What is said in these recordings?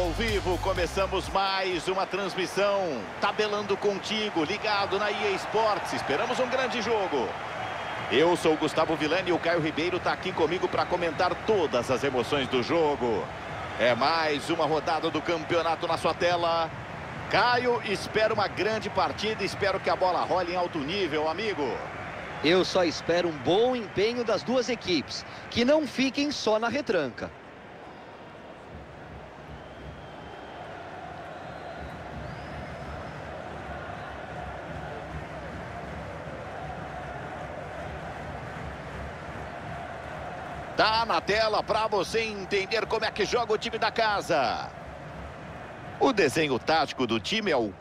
ao vivo, começamos mais uma transmissão, tabelando contigo, ligado na EA Sports, esperamos um grande jogo. Eu sou o Gustavo Villani e o Caio Ribeiro está aqui comigo para comentar todas as emoções do jogo. É mais uma rodada do campeonato na sua tela. Caio, espero uma grande partida, espero que a bola role em alto nível, amigo. Eu só espero um bom empenho das duas equipes, que não fiquem só na retranca. Tá na tela para você entender como é que joga o time da casa. O desenho tático do time é o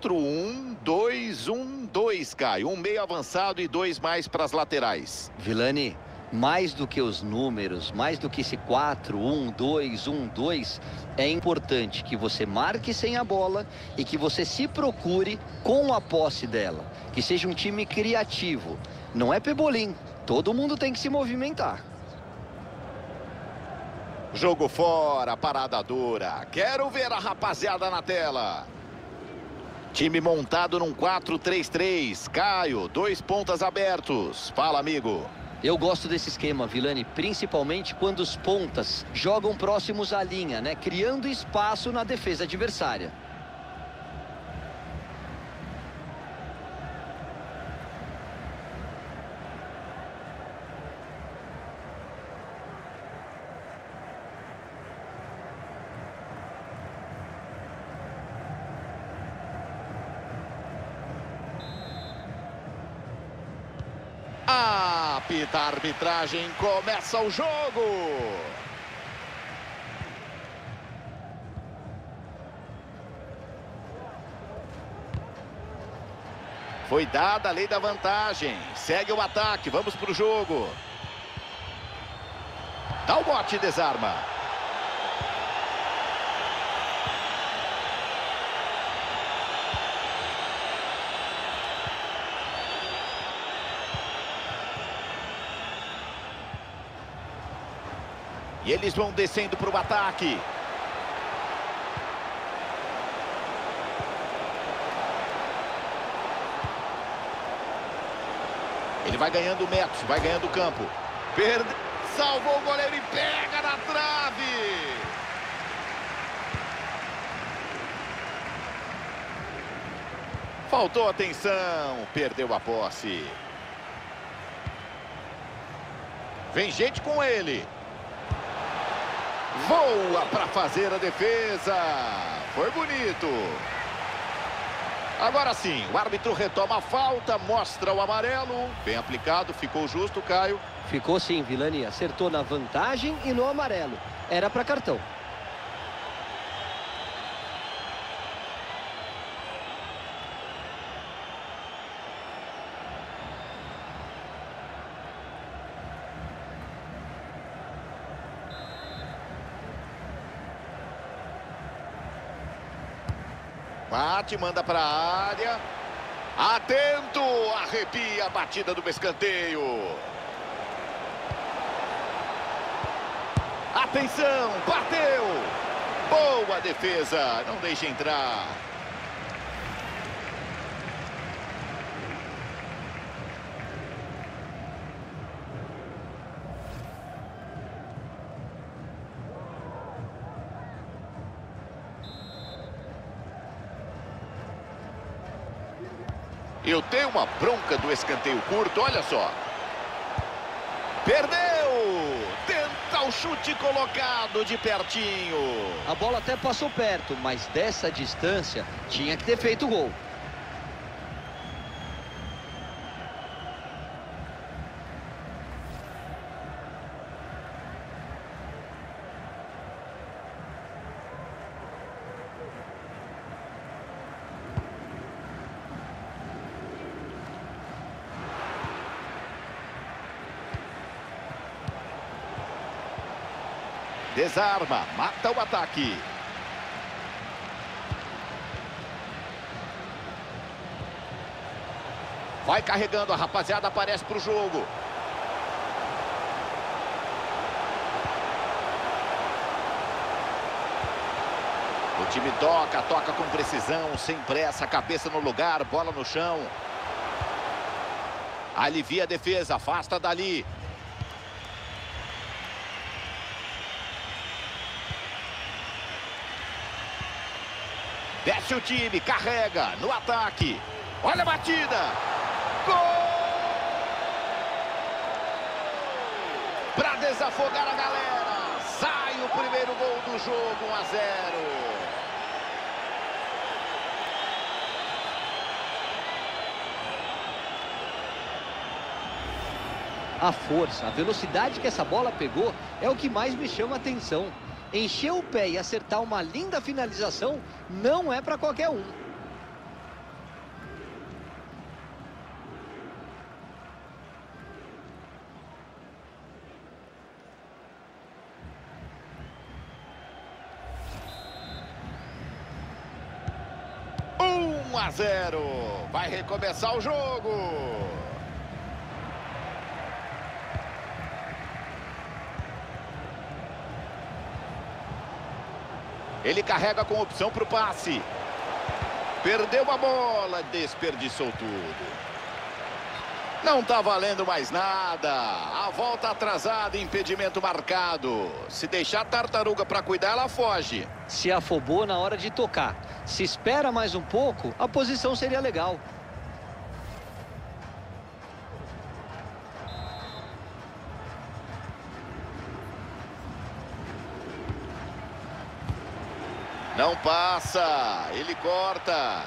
4-1-2-1-2, Caio. Um meio avançado e dois mais para as laterais. Villani, mais do que os números, mais do que esse 4-1-2-1-2, é importante que você marque sem a bola e que você se procure com a posse dela. Que seja um time criativo. Não é pebolim, todo mundo tem que se movimentar. Jogo fora, parada dura. Quero ver a rapaziada na tela. Time montado num 4-3-3. Caio, dois pontas abertos. Fala, amigo. Eu gosto desse esquema, Villani, principalmente quando os pontas jogam próximos à linha, né? Criando espaço na defesa adversária. Apita a arbitragem, começa o jogo. Foi dada a lei da vantagem. Segue o ataque, vamos para o jogo. Dá o bote e desarma. E eles vão descendo para o ataque. Ele vai ganhando metros, vai ganhando campo. Salvou o goleiro e pega na trave. Faltou atenção, perdeu a posse. Vem gente com ele. Voa para fazer a defesa. Foi bonito. Agora sim, o árbitro retoma a falta, mostra o amarelo. Bem aplicado, ficou justo, Caio. Ficou sim, Villani. Acertou na vantagem e no amarelo. Era para cartão. Bate, manda para a área. Atento, arrepia a batida do escanteio. Atenção, bateu. Boa defesa, não deixa entrar. Eu tenho uma bronca do escanteio curto, olha só. Perdeu! Tenta o chute colocado de pertinho. A bola até passou perto, mas dessa distância tinha que ter feito o gol. Desarma, mata o ataque. Vai carregando, a rapaziada aparece para o jogo. O time toca com precisão, sem pressa, cabeça no lugar, bola no chão. Alivia a defesa, afasta dali. Desce o time, carrega no ataque. Olha a batida. Gol! Para desafogar a galera. Sai o primeiro gol do jogo, 1-0. A força, a velocidade que essa bola pegou é o que mais me chama a atenção. Encher o pé e acertar uma linda finalização não é para qualquer um. Um a 0. Vai recomeçar o jogo. Ele carrega com opção para o passe. Perdeu a bola, desperdiçou tudo. Não está valendo mais nada. A volta atrasada, impedimento marcado. Se deixar a tartaruga para cuidar, ela foge. Se afobou na hora de tocar. Se espera mais um pouco, a posição seria legal. Não passa, ele corta.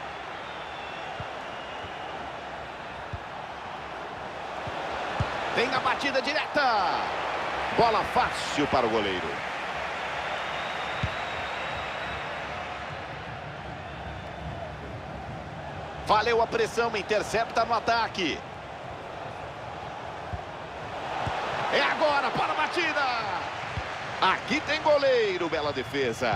Tem a batida direta. Bola fácil para o goleiro. Valeu a pressão, intercepta no ataque. É agora para a batida. Aqui tem goleiro, bela defesa.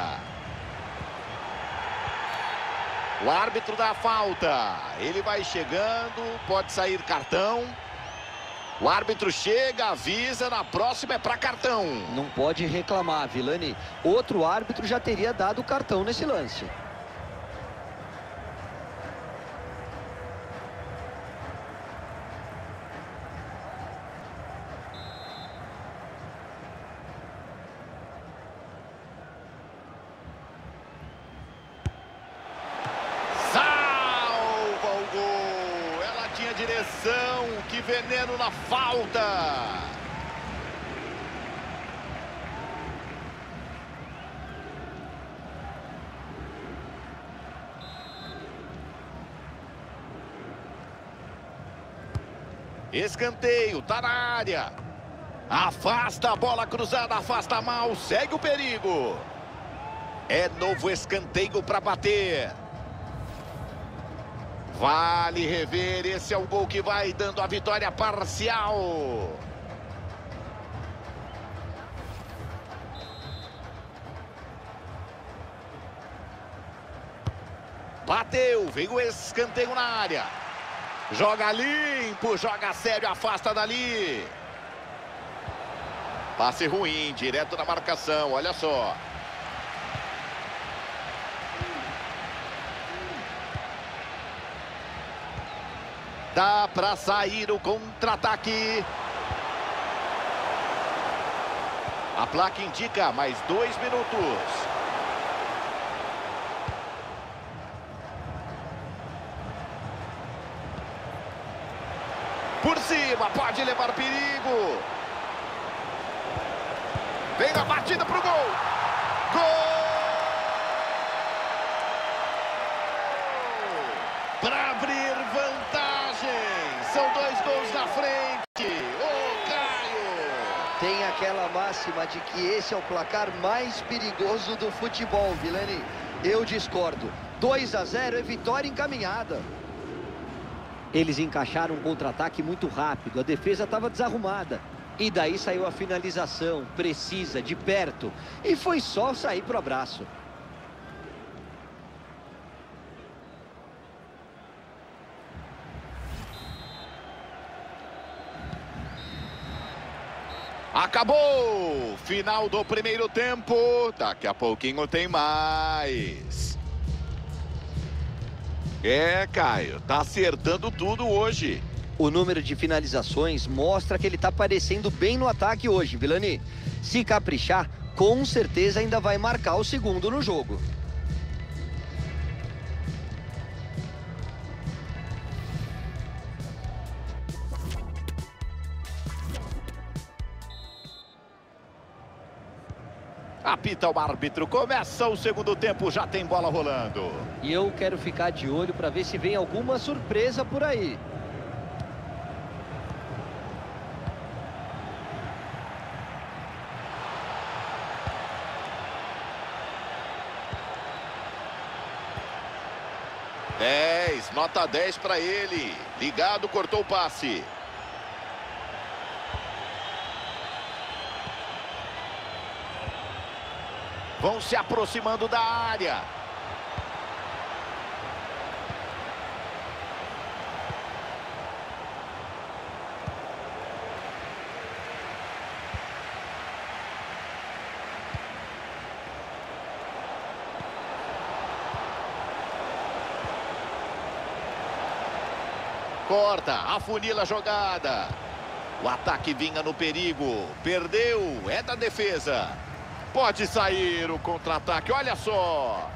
O árbitro dá a falta. Ele vai chegando, pode sair cartão. O árbitro chega, avisa, na próxima é para cartão. Não pode reclamar, Vilani. Outro árbitro já teria dado o cartão nesse lance. Direção, que veneno na falta. Escanteio, tá na área. Afasta a bola cruzada, afasta mal, segue o perigo. É novo escanteio para bater. Vale rever, esse é o gol que vai dando a vitória parcial. Bateu, veio o escanteio na área. Joga limpo, joga sério, afasta dali. Passe ruim, direto na marcação, olha só. Dá para sair o contra-ataque. A placa indica mais 2 minutos. Por cima, pode levar perigo. Vem a batida pro gol. Gol! Para abrir vantagem. São 2 gols na frente. Ô, Caio! Tem aquela máxima de que esse é o placar mais perigoso do futebol, Vilani. Eu discordo. 2 a 0 é vitória encaminhada. Eles encaixaram um contra-ataque muito rápido. A defesa estava desarrumada. E daí saiu a finalização, precisa, de perto. E foi só sair pro abraço. Acabou! Final do primeiro tempo. Daqui a pouquinho tem mais. Caio, tá acertando tudo hoje. O número de finalizações mostra que ele tá aparecendo bem no ataque hoje, Vilani. Se caprichar, com certeza ainda vai marcar o segundo no jogo. Apita o árbitro, começa o segundo tempo, já tem bola rolando. E eu quero ficar de olho para ver se vem alguma surpresa por aí. Nota 10 para ele. Ligado, cortou o passe. Vão se aproximando da área. Corta, afunila a jogada. O ataque vinha no perigo. Perdeu, é da defesa. Pode sair o contra-ataque, olha só.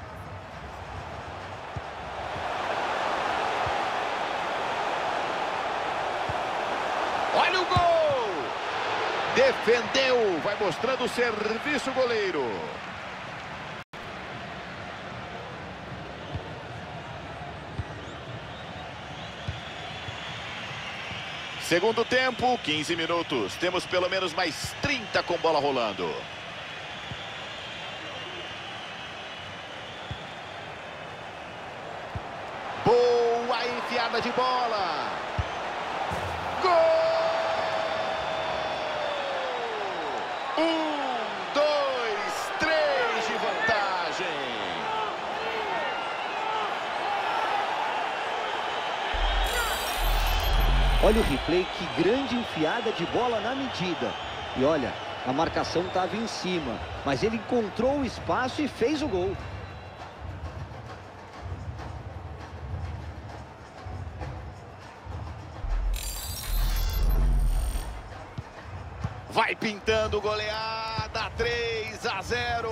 Olha o gol. Defendeu, vai mostrando o serviço goleiro. Segundo tempo, 15 minutos. Temos pelo menos mais 30 com bola rolando. Boa enfiada de bola. Gol! 1, 2, 3 de vantagem. Olha o replay, que grande enfiada de bola na medida. E olha, a marcação estava em cima, mas ele encontrou o espaço e fez o gol. Vai pintando goleada, 3-0.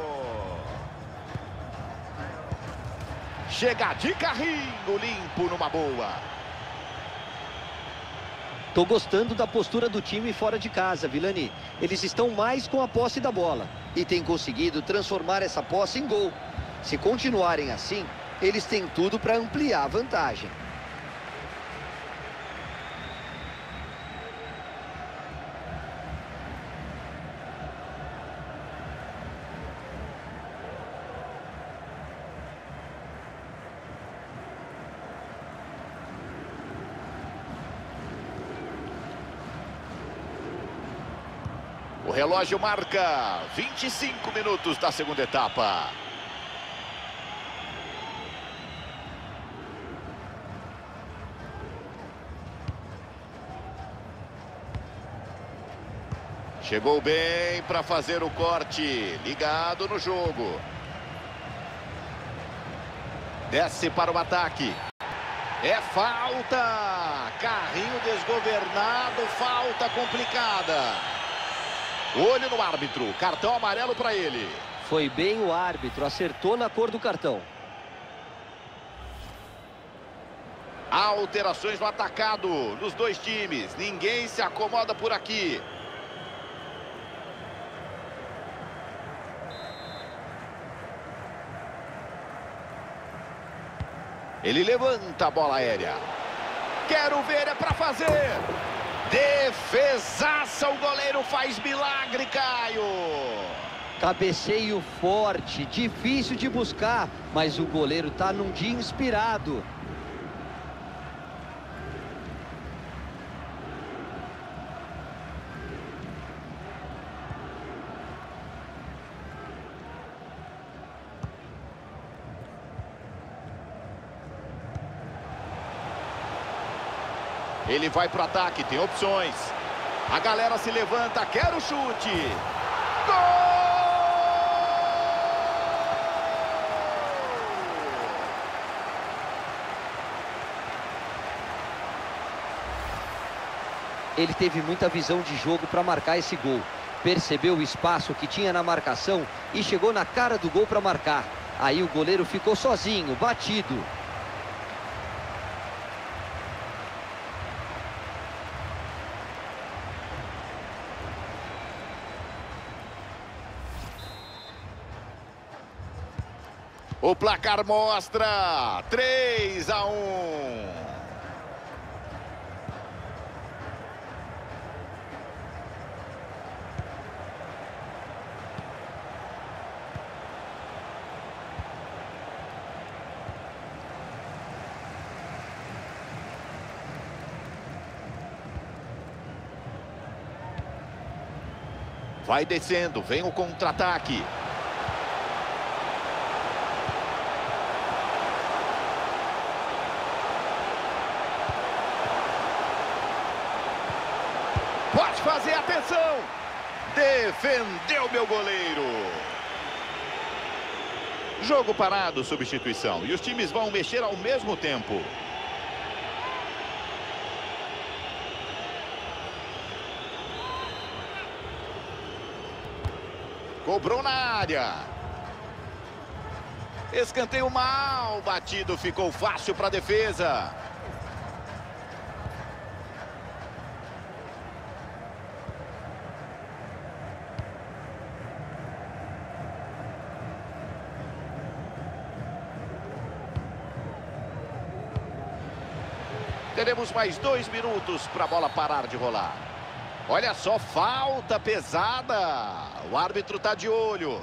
Chega de carrinho, limpo numa boa. Tô gostando da postura do time fora de casa, Vilani. Eles estão mais com a posse da bola e têm conseguido transformar essa posse em gol. Se continuarem assim, eles têm tudo para ampliar a vantagem. O relógio marca 25 minutos da segunda etapa. Chegou bem para fazer o corte. Ligado no jogo. Desce para o ataque. É falta. Carrinho desgovernado. Falta complicada. Olho no árbitro, cartão amarelo para ele. Foi bem o árbitro, acertou na cor do cartão. Alterações no atacado, nos dois times. Ninguém se acomoda por aqui. Ele levanta a bola aérea. Quero ver, é para fazer. Defesaça, o goleiro faz milagre, Caio. Cabeceio forte, difícil de buscar, mas o goleiro tá num dia inspirado. Ele vai para o ataque, tem opções. A galera se levanta, quer o chute. Gol! Ele teve muita visão de jogo para marcar esse gol. Percebeu o espaço que tinha na marcação e chegou na cara do gol para marcar. Aí o goleiro ficou sozinho, batido. O placar mostra 3-1. Vai descendo, vem o contra-ataque. Pode fazer, atenção! Defendeu meu goleiro. Jogo parado, substituição. E os times vão mexer ao mesmo tempo. Cobrou na área. Escanteio mal batido, ficou fácil para a defesa. Teremos mais 2 minutos para a bola parar de rolar. Olha só, falta pesada. O árbitro está de olho.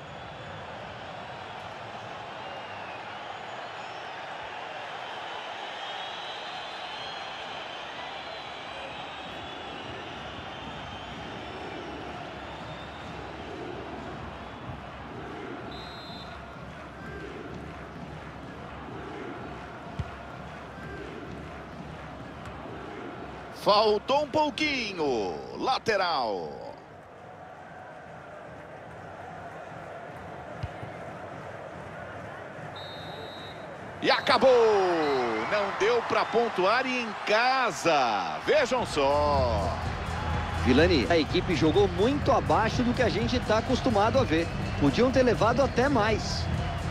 Faltou um pouquinho. Lateral. E acabou. Não deu para pontuar e em casa. Vejam só. Vilani, a equipe jogou muito abaixo do que a gente está acostumado a ver. Podiam ter levado até mais.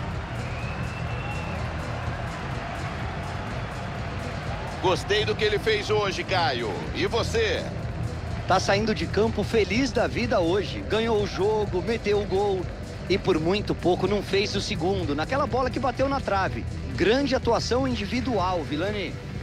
Gostei do que ele fez hoje, Caio. E você? Tá saindo de campo feliz da vida hoje. Ganhou o jogo, meteu o gol. E por muito pouco não fez o segundo, naquela bola que bateu na trave. Grande atuação individual, Vilani.